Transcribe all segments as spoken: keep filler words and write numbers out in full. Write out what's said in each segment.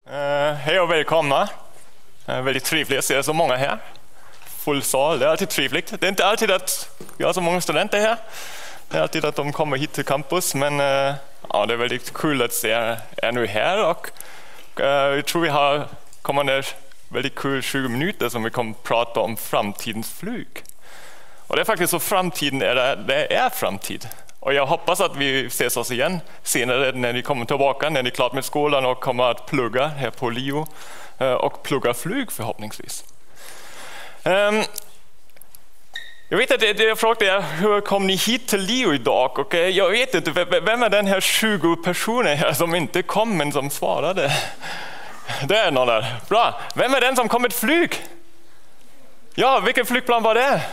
Uh, hej och välkomna. Uh, väldigt trevligt att se så många här. Full sal, det är alltid trevligt. Det är inte alltid att vi har så många studenter här. Det är alltid att de kommer hit till campus, men uh, ja, det är väldigt kul att se er nu här. Och uh, jag tror vi har kommande väldigt kul tjugo minuter som vi kommer prata om framtidens flyg. Och det är faktiskt så framtiden är, det, det är framtid. Och jag hoppas att vi ses oss igen senare när ni kommer tillbaka, när ni är klart med skolan och kommer att plugga här på L I O och plugga flyg förhoppningsvis. Um, jag vet att jag frågade hur kom ni hit till L I O idag? Och jag vet inte, vem är den här tjugo personer här som inte kom men som svarade? Det är någon där. Bra. Vem är den som kom med flyg? Ja, vilken flygplan var det?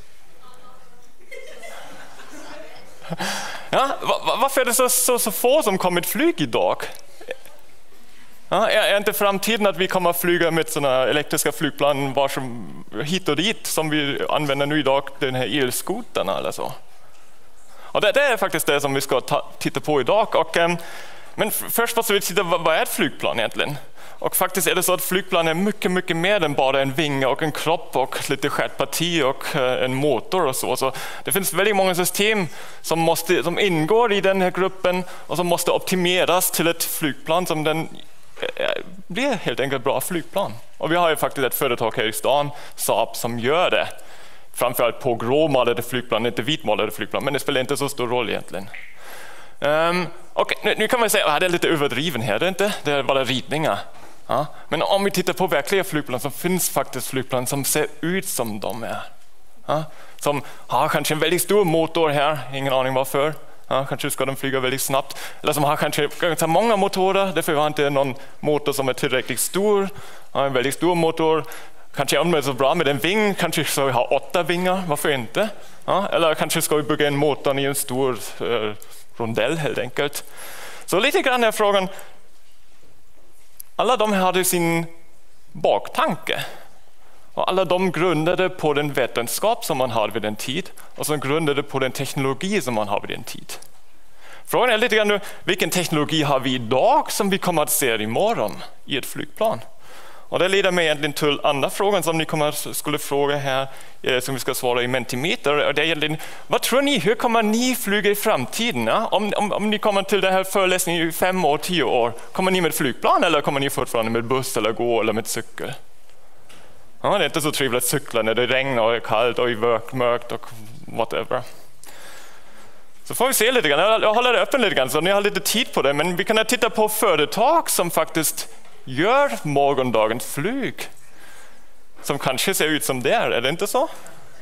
Ja, varför är det så, så, så få som kommer flyg idag? Ja, är inte framtiden att vi kommer att flyga med sådana elektriska flygplan var som, hit och dit som vi använder nu idag, den här elskotarna eller så? Och det, det är faktiskt det som vi ska ta, titta på idag. Och, um, men först måste vi titta, vad, vad är ett flygplan egentligen? Och faktiskt är det så att flygplan är mycket, mycket mer än bara en vinge och en kropp och lite stjärtparti och en motor och så. Så det finns väldigt många system som, måste, som ingår i den här gruppen och som måste optimeras till ett flygplan som den blir helt enkelt bra flygplan. Och vi har ju faktiskt ett företag här i stan, Saab, som gör det. Framförallt på gråmålade flygplan, inte vitmålade flygplan, men det spelar inte så stor roll egentligen. Um, och nu, nu kan man säga att det är lite överdriven här, det är inte? Det är bara ritningar. Ja, men om vi tittar på verkliga flygplan så finns faktiskt flygplan som ser ut som de är. Ja, som har kanske en väldigt stor motor här, ingen aning varför. Ja, kanske ska de flyga väldigt snabbt. Eller som har kanske ganska många motorer, därför har inte någon motor som är tillräckligt stor. Ja, en väldigt stor motor. Kanske om det är så bra med en ving, kanske ska vi ha åtta vingar, varför inte? Ja, eller kanske ska vi bygga en motor i en stor eh, rondell helt enkelt. Så lite grann är frågan, alla de hade sin baktanke. Och alla de grundade på den vetenskap som man hade vid den tid och som grundade på den teknologi som man har vid den tid. Frågan är lite grann nu, vilken teknologi har vi idag som vi kommer att se imorgon i ett flygplan? Och det leder mig egentligen till andra frågan som ni kommer skulle fråga här, som vi ska svara i Mentimeter. Och det är egentligen, vad tror ni, hur kommer ni flyga i framtiden? Ja? Om, om, om ni kommer till den här föreläsningen i fem år, tio år, kommer ni med flygplan eller kommer ni fortfarande med buss eller gå eller med cykel? Ja, det är inte så trevligt att cykla när det regnar och är kallt och är mörkt och whatever. Så får vi se lite grann, jag håller det öppen lite grann så ni har lite tid på det, men vi kan titta på företag som faktiskt gör morgondagens flyg som kanske ser ut som det är, är det inte så?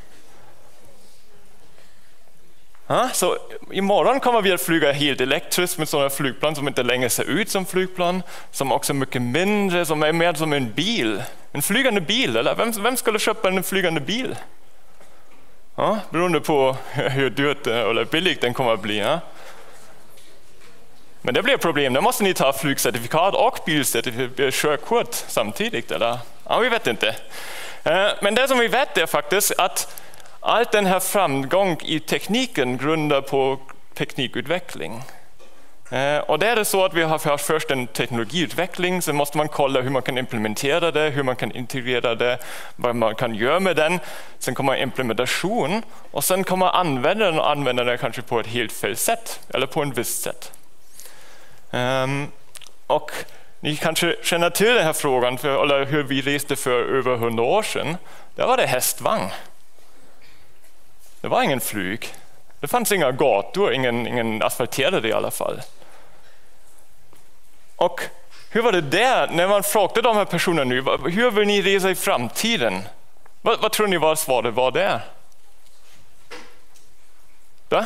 Ja, så imorgon kommer vi att flyga helt elektriskt med sådana flygplan som inte längre ser ut som flygplan, som också är mycket mindre, som är mer som en bil. En flygande bil, eller vem, vem skulle köpa en flygande bil? Ja, beroende på hur dyrt eller billigt den kommer att bli. Ja? Men det blir ett problem, då måste ni ta flygcertifikat och bilcertifikat, körkort samtidigt, eller? Ja, vi vet inte. Men det som vi vet är faktiskt att allt den här framgång i tekniken grundar på teknikutveckling. Och det är det så att vi har först en teknologiutveckling, så måste man kolla hur man kan implementera det, hur man kan integrera det, vad man kan göra med den. Sen kommer implementation och sen kommer användaren och använda det kanske på ett helt fel sätt eller på en viss sätt. Um, och ni kanske känner till den här frågan, för, eller hur vi reste för över hundra år sedan. Där var det hästvagn. Det var ingen flyg. Det fanns inga gator, ingen, ingen asfalterade i alla fall. Och hur var det där, när man frågade de här personerna nu, hur vill ni resa i framtiden? Vad, vad tror ni var svaret var där? Va?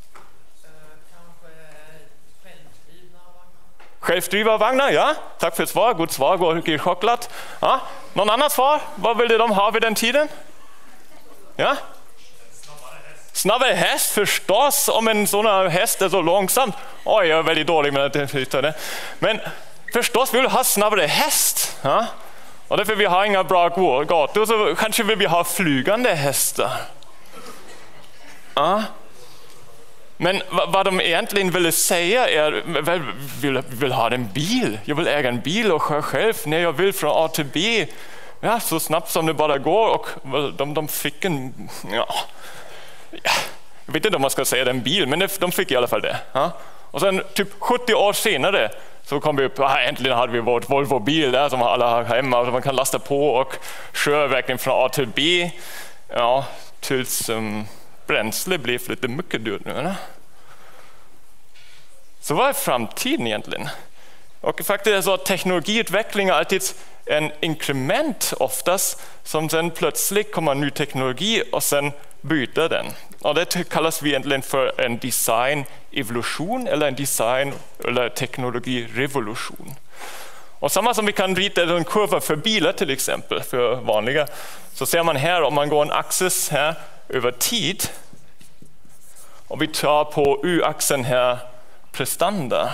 Självdrivna vagnar, ja. Tack för svar, god svar, god choklad. Ja. Någon annan svar? Vad ville de ha vid den tiden? Ja? Snabbare häst. Snabbare häst, förstås, om en sån här häst är så långsam. Oj, jag är väldigt dålig med att flytta det. Men förstås vill vi ha snabbare häst. Ja? Och därför vi har inga bra gator så kanske vill vi ha flygande hästar. Ja? Men vad de egentligen ville säga är, jag vill, vill ha en bil, jag vill äga en bil och köra själv när jag vill från A till B, ja, så snabbt som det bara går. Och de, de fick en, ja, jag vet inte om man ska säga det, en bil, men de fick i alla fall det. Ja. Och sen typ sjuttio år senare så kom vi upp, ah, äntligen hade vi vårt Volvo-bil där som alla har hemma, så man kan lasta på och köra verkligen från A till B. Ja, tills um, bränsle blev lite mycket dyrt nu. Eller? Så vad är framtiden egentligen? Och faktiskt är det så att teknologiutveckling är alltid en inkrement oftast, som sen plötsligt kommer ny teknologi och sen byter den. Och det kallas vi egentligen för en design-evolution eller en design- eller teknologirevolution. Och samma som vi kan rita en kurva för bilar till exempel, för vanliga, så ser man här om man går en axis här över tid och vi tar på y-axeln här prestanda,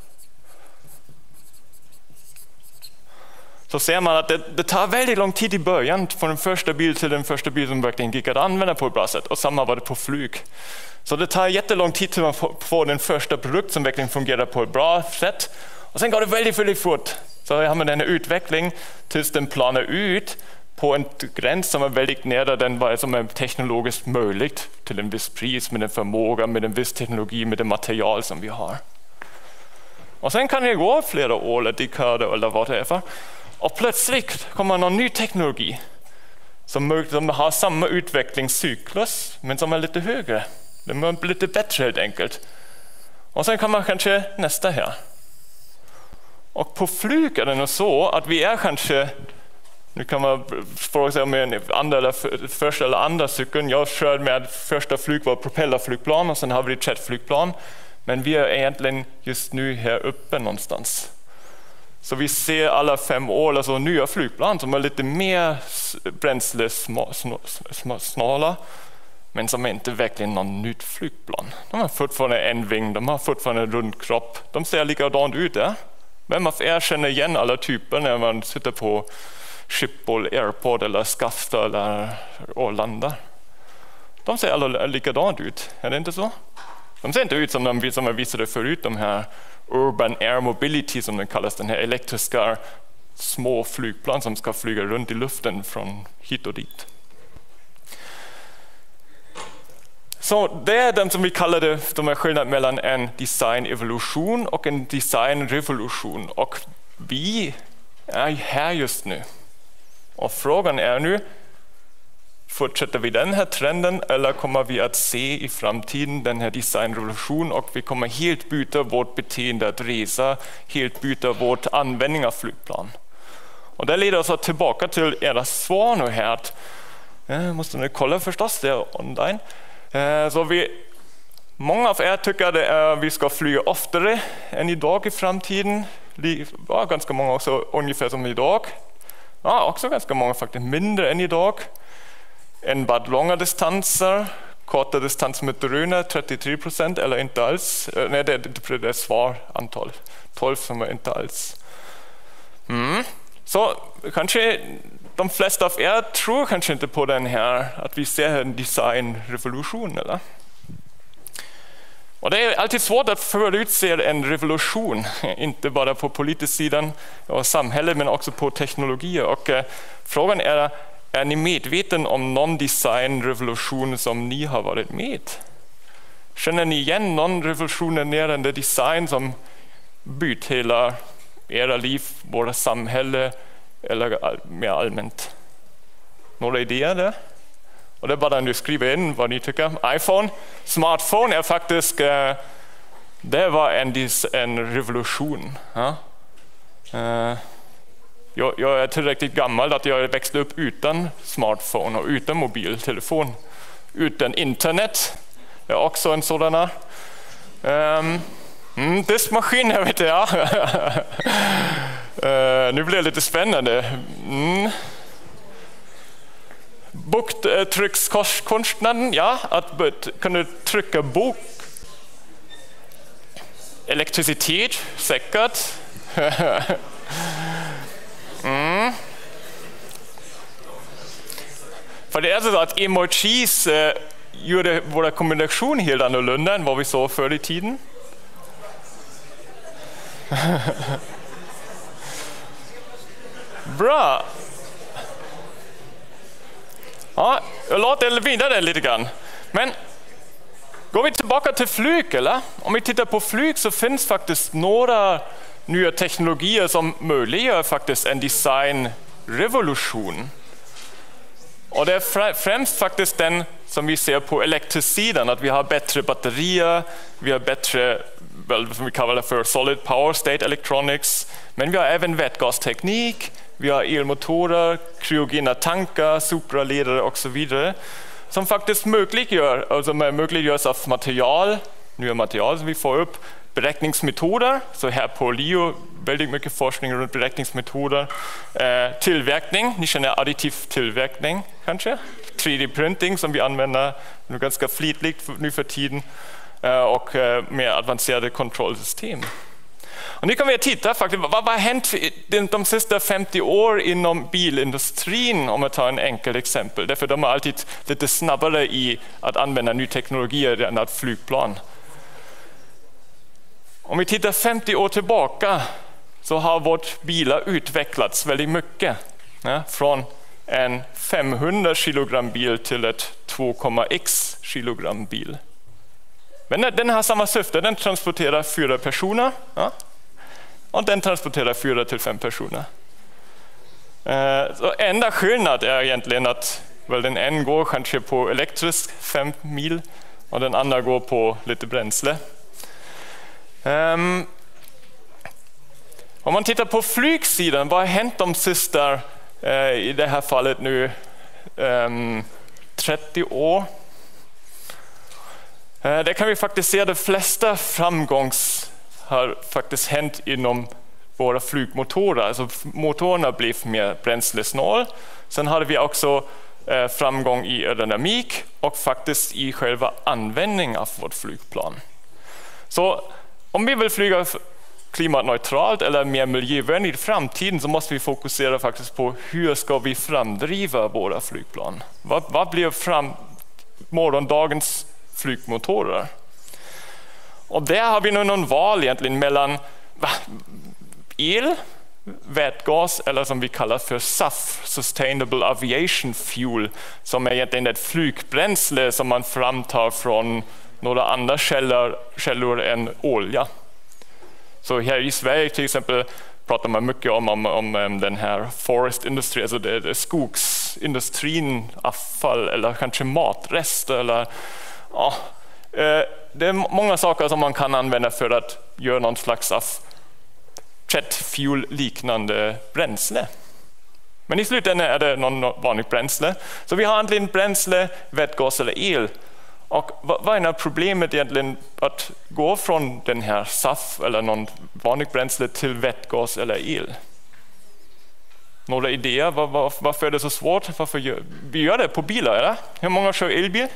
så ser man att det, det tar väldigt lång tid i början från den första bil till den första bil som verkligen gick att använda på ett bra sätt. Och samma var det på flyg. Så det tar jättelång tid till man får den första produkt som verkligen fungerar på ett bra sätt. Och sen går det väldigt, väldigt fort. Så har man den här utveckling tills den planar ut på en gräns som är väldigt nära den vad som är teknologiskt möjligt till en viss pris, med en förmåga, med en viss teknologi, med det material som vi har. Och sen kan det gå flera år eller dekader eller vad det är för. Och plötsligt kommer någon ny teknologi som, som har samma utvecklingscyklus men som är lite högre. Den är lite bättre helt enkelt. Och sen kan man kanske nästa här. Och på flyg är det nog så att vi är kanske, nu kan man fråga sig om en andra eller första eller andra cykeln. Jag körde med första flyg var propellerflygplan och sen har vi ett jetflygplan. Men vi är egentligen just nu här uppe någonstans. Så vi ser alla fem år alltså nya flygplan som är lite mer bränslesnåla, men som är inte verkligen någon nytt flygplan. De har fortfarande en ving, de har fortfarande en rund kropp. De ser likadant ut. Ja? Vem av er känner igen alla typer när man sitter på Schiphol Airport eller Skavsta eller Arlanda? De ser alla likadant ut, är det inte så? De ser inte ut som de som jag visade förut, de här Urban Air Mobility som den kallas, den här elektriska små flygplan som ska flyga runt i luften från hit och dit. Så det är den som vi kallar det, de är skillnad mellan en design-evolution och en design-revolution. Och vi är här just nu. Och frågan är nu, fortsätter vi den här trenden eller kommer vi att se i framtiden den här designrevolution och vi kommer helt byta vårt beteende att resa, helt byta vårt användning av flygplan. Och det leder oss tillbaka till era svar nu här. Jag måste nu kolla förstås, det är online. Så vi, många av er tycker att vi ska flyga oftare än idag i framtiden. Ja, ganska många också ungefär som idag. Ja, också ganska många faktiskt mindre än idag. En bara långa distanser, korta distanser med drönare trettiotre procent eller inte alls. Nej, det är det svarantal, tolv som är inte alls. Mm. Så kanske de flesta av er tror kanske inte på den här, att vi ser en designrevolution, eller? Och det är alltid svårt att förutse en revolution, inte bara på politisk sidan och samhället men också på teknologi. Och eh, frågan är, är ni medveten om någon designrevolution som ni har varit med? Känner ni igen någon revolutionerande design som bytt hela era liv, våra samhälle eller mer allmänt? Några idéer där? Och det är bara att du skriver in vad ni tycker. iPhone, smartphone är faktiskt, eh, det var en, en revolution. Ja? Eh, jag, jag är tillräckligt gammal att jag växte upp utan smartphone och utan mobiltelefon. Utan internet är också en sådan. Um, mm, diskmaskin, jag vet jag. uh, nu blir det lite spännande. Mm. Boktryckskonsten, ja, att kunna trycka bok. Elektricitet, säkert. mm. För det är så att emojis gör det våra kommunikation helt annorlunda än vad vi såg förr i tiden. Bra. Ja, jag låter vidare lite grann. Men går vi tillbaka till flyg, eller? Om vi tittar på flyg så finns faktiskt några nya teknologier som möjliggör faktiskt en designrevolution. Och det är främst faktiskt den som vi ser på elektricitetssidan, att vi har bättre batterier, vi har bättre, som vi kallar det för solid power state electronics, men vi har även vätgasteknik, vi har elmotorer, kryogena tankar, supraledare och så vidare, som faktiskt möjliggör, alltså möjliggörs av material, nya material som vi får upp, beräkningsmetoder, så här på Leo väldigt mycket forskning runt beräkningsmetoder, eh, tillverkning, ni känner additiv tillverkning kanske, tre D-printing som vi använder nu ganska flitigt nu för tiden, eh, och eh, mer avancerade kontrollsystem. Och nu kan vi titta faktiskt, vad, vad har hänt de, de sista femtio år inom bilindustrin, om jag tar en enkel exempel, därför de är alltid lite snabbare i att använda ny teknologier än att flygplan. Om vi tittar femtio år tillbaka så har vårt bilar utvecklats väldigt mycket. Ja, från en femhundra kilogram bil till ett två komma x kilogram bil. Men den har samma syfte, den transporterar fyra personer. Ja, och den transporterar fyra till fem personer. Så enda skillnad är egentligen att väl den en går kanske på elektrisk fem mil och den andra går på lite bränsle. Um, om man tittar på flygsidan, vad har hänt de sista, uh, i det här fallet nu, um, trettio år? Uh, där kan vi faktiskt se att de flesta framgångs har faktiskt hänt inom våra flygmotorer. Alltså motorerna blev mer bränslesnål. Sen hade vi också uh, framgång i aerodynamik och faktiskt i själva användningen av vårt flygplan. Så om vi vill flyga klimatneutralt eller mer miljövänligt i framtiden så måste vi fokusera faktiskt på hur ska vi framdriva våra flygplan. Vad, vad blir fram, morgondagens flygmotorer? Och där har vi nu någon val egentligen mellan va, el, vätgas eller som vi kallar för S A F, Sustainable Aviation Fuel, som är egentligen ett flygbränsle som man framtar från några andra källor, källor än olja. Så här i Sverige till exempel pratar man mycket om, om, om den här forest industry, alltså det, det skogsindustrin, avfall eller kanske matrester. Eller, ja, det är många saker som man kan använda för att göra någon slags av jet fuel liknande bränsle. Men i slutändan är det någon vanlig bränsle. Så vi har antingen bränsle, vätgas eller el. Och vad är problemet egentligen att gå från den här S A F eller någon vanlig bränsle till vätgas eller el? Några idéer? Var, var, varför är det så svårt? Varför gör, vi gör det på bilar, eller? Hur många kör elbil?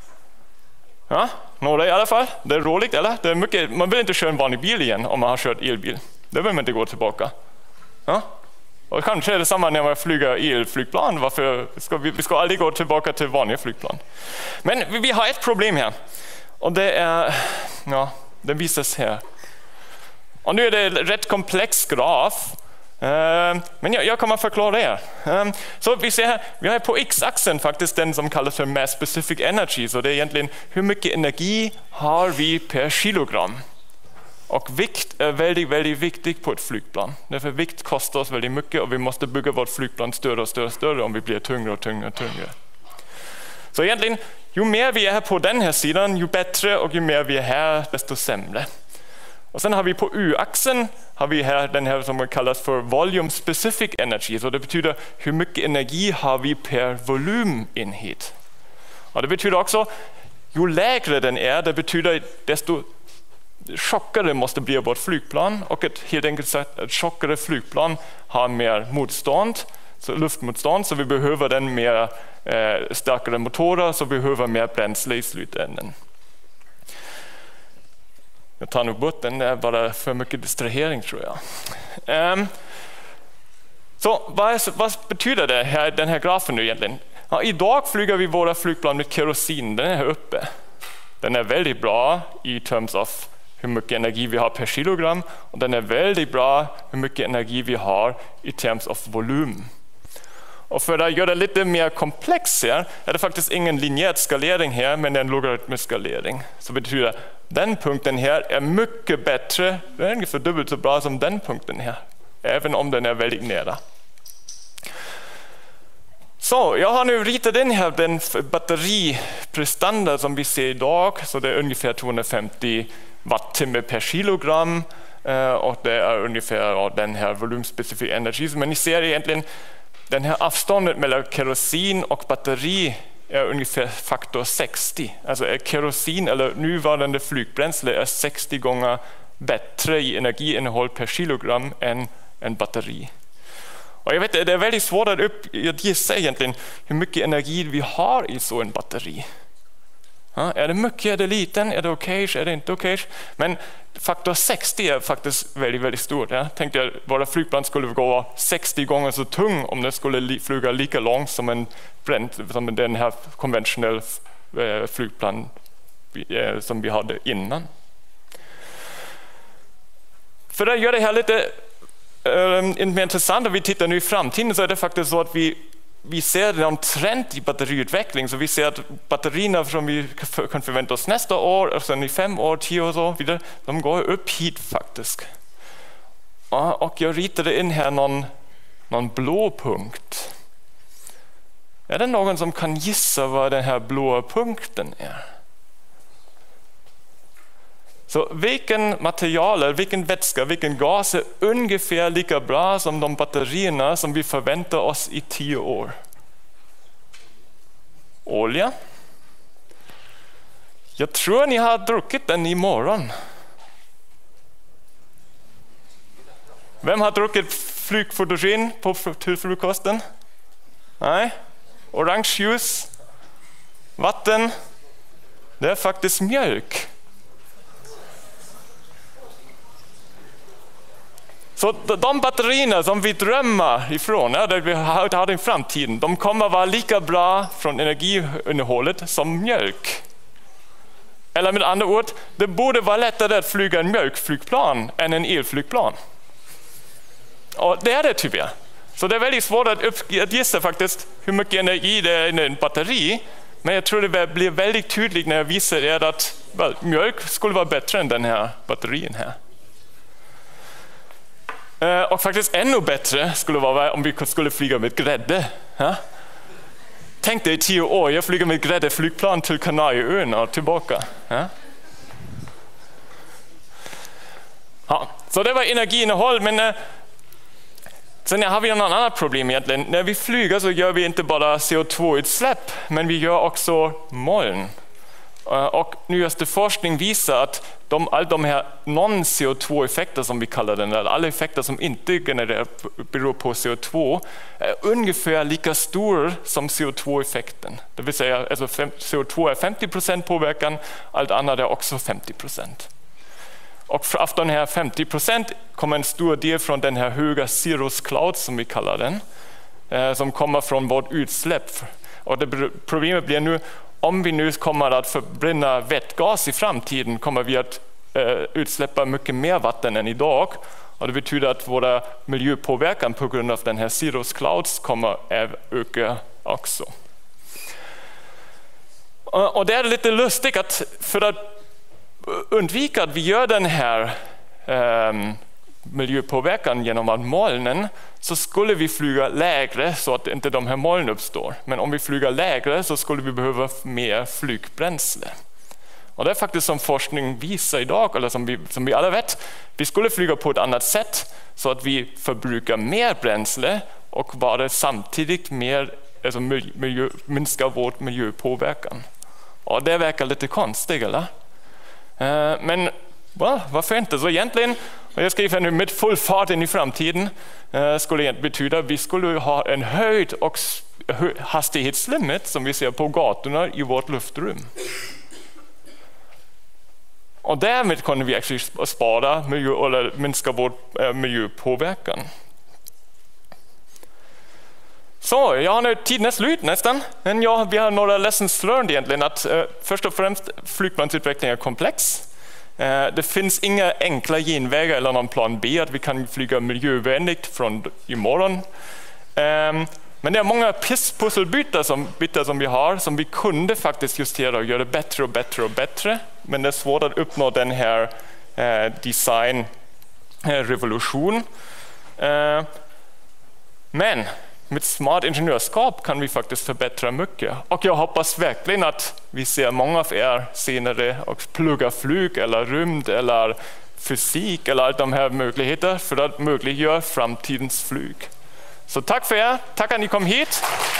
Ja, några i alla fall. Det är roligt, eller? Det är mycket, man vill inte köra en vanlig bil igen om man har kört elbil. Det vill man inte gå tillbaka. Ja? Och kanske är det samma när man flyger elflygplan. Varför ska vi, vi ska aldrig gå tillbaka till vanliga flygplan. Men vi, vi har ett problem här. Och det är, ja, det visas här. Och nu är det en rätt komplex graf. Uh, men jag, jag kommer att förklara det. Um, så vi ser här, vi har på x-axeln faktiskt den som kallas för mass specific energy. Så det är egentligen hur mycket energi har vi per kilogram. Och vikt är väldigt, väldigt viktigt på ett flygplan. Därför vikt kostar oss väldigt mycket och vi måste bygga vårt flygplan större och större och större om vi blir tyngre och tyngre och tyngre. Så egentligen, ju mer vi är här på den här sidan, ju bättre, och ju mer vi är här, desto sämre. Och sen har vi på y-axeln har vi här den här som kallas för volume specific energy. Så det betyder hur mycket energi har vi per volymenhet. Och det betyder också, ju lägre den är, det betyder desto tjockare måste bli vårt flygplan, och ett, helt enkelt sagt, ett tjockare flygplan har mer motstånd, så luftmotstånd, så vi behöver den mer eh, starkare motorer, så vi behöver mer bränsle i slutändan. Jag tar nog bort den, det är bara för mycket distrahering tror jag. Um, så vad, är, vad betyder det här, den här grafen nu egentligen? Ja, idag flyger vi våra flygplan med kerosin, den är här uppe. Den är väldigt bra i terms of hur mycket energi vi har per kilogram, och den är väldigt bra hur mycket energi vi har i terms of volym. Och för att göra det lite mer komplext här är det faktiskt ingen linjär skalering här, men en logaritmisk skalering. Så det betyder att den punkten här är mycket bättre, den är ungefär dubbelt så bra som den punkten här, även om den är väldigt nära. Så jag har nu ritat in här den batteriprestanda som vi ser idag, så det är ungefär tvåhundrafemtio watttimme per kilogram, och det är ungefär den här volymspecifik energi. Men ni ser egentligen den här avståndet mellan kerosin och batteri är ungefär faktor sextio. Alltså är kerosin eller nuvarande flygbränsle är sextio gånger bättre i energiinnehåll per kilogram än en batteri. Och jag vet, det är väldigt svårt att, upp, att gissa egentligen hur mycket energi vi har i så en batteri. Ja, är det mycket, är det liten, är det okej, är det inte okej? Men faktor sextio är faktiskt väldigt, väldigt stort. Ja. Tänkte att våra flygplan skulle gå sextio gånger så tung om det skulle flyga lika långt som, en, som den här konventionella flygplan som vi hade innan. För att göra det här lite mer intressant, och vi tittar nu i framtiden, så är det faktiskt så att vi Vi ser en trend i batteriutveckling, så vi ser att batterierna som vi kan förvänta oss nästa år, och sen i fem år, tio år så vidare, de går upp hit faktiskt. Och jag ritade in här någon, någon blå punkt. Är det någon som kan gissa vad den här blåa punkten är? Så vilken material, vilken vätska, vilken gas är ungefär lika bra som de batterierna som vi förväntar oss i tio år? Olja. Jag tror ni har druckit den imorgon. Vem har druckit flygfotogen på till frukosten? Nej. Orange juice. Vatten. Det är faktiskt mjölk. Så de batterierna som vi drömmer ifrån, ja, det vi har i framtiden, de kommer vara lika bra från energiinnehållet som mjölk. Eller med andra ord, det borde vara lättare att flyga en mjölkflygplan än en elflygplan. Och det är det tyvärr. Så det är väldigt svårt att, upp, att gissa faktiskt hur mycket energi det är i en batteri. Men jag tror det blir väldigt tydligt när jag visar er att well, mjölk skulle vara bättre än den här batterien här. Och faktiskt ännu bättre skulle vara om vi skulle flyga med grädde. Ja? Tänk dig i tio år, jag flyger med gräddeflygplan till Kanarieöarna och tillbaka. Ja? Ja, så det var energiinnehåll, men eh, sen har vi en annan problem egentligen. När vi flyger så gör vi inte bara C O två-utsläpp, men vi gör också moln. Och nyaste forskning visar att de, all de här non-C O två-effekter som vi kallar den, eller alla effekter som inte genererar, beror på C O två, är ungefär lika stor som C O två-effekten. Det vill säga alltså C O två är femtio procent påverkan, allt annat är också femtio procent. Och av den här femtio procent kommer en stor del från den här höga cirrus cloud som vi kallar den, som kommer från vårt utsläpp. Och det problemet blir nu, om vi nu kommer att förbränna vätgas i framtiden kommer vi att eh, utsläppa mycket mer vatten än idag. Och det betyder att våra miljöpåverkan på grund av den här cirrus clouds kommer att öka också. Och, och det är lite lustigt att för att undvika att vi gör den här eh, miljöpåverkan genom att molnen, så skulle vi flyga lägre så att inte de här molnen uppstår. Men om vi flyger lägre så skulle vi behöva mer flygbränsle. Och det är faktiskt som forskning visar idag, eller som vi, som vi alla vet, vi skulle flyga på ett annat sätt så att vi förbrukar mer bränsle och bara samtidigt mer, alltså miljö, minskar vår miljöpåverkan. Och det verkar lite konstigt, eller? Uh, men well, varför inte? Så egentligen, och jag skriver nu med full fart in i framtiden, uh, skulle det betyda att vi skulle ha en höjd och hastighetslimit som vi ser på gatorna i vårt luftrum. Och därmed kunde vi actually spara miljö, eller minska vår uh, miljöpåverkan. Så, jag har nu tiden är slut nästan. Men ja, vi har några lessons learned egentligen. Att, eh, först och främst, flygplansutveckling är komplex. Eh, det finns inga enkla genvägar eller någon plan B att vi kan flyga miljövänligt från imorgon. Eh, men det är många pusselbitar som, bitar som vi har som vi kunde faktiskt justera och göra bättre och bättre och bättre. Men det är svårt att uppnå den här eh, designrevolution. Eh, men med smart ingenjörskap kan vi faktiskt förbättra mycket. Och jag hoppas verkligen att vi ser många av er senare och plugga flyg eller rymd eller fysik eller allt de här möjligheter för att möjliggöra framtidens flyg. Så tack för er, tack att ni kom hit.